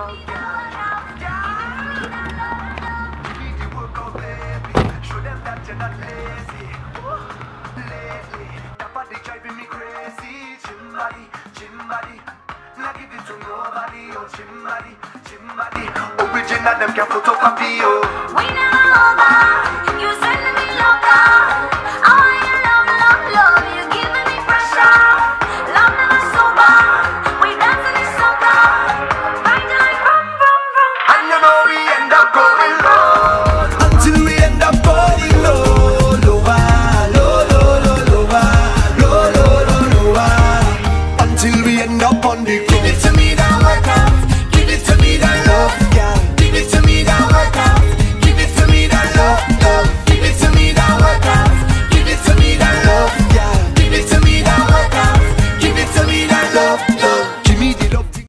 Show them that you're not lazy. Lately, that body driving me crazy. Chimbody, not give it to nobody. Oh, chimbody. Original, them can photocopy. Oh, We never over. You sending me loca. I want your love. You giving me pressure. Love never sober. We dancing in soca. Right like rum. and you know we end up going low until we end up going low, lower, lower, until we end up on the ground. Give it to me that workout, give it to me that love, girl. Give it to me that workout, give it to me that love. Give it to me that workout, give it to me that love, girl. Give it to me that workout, give it to me that love.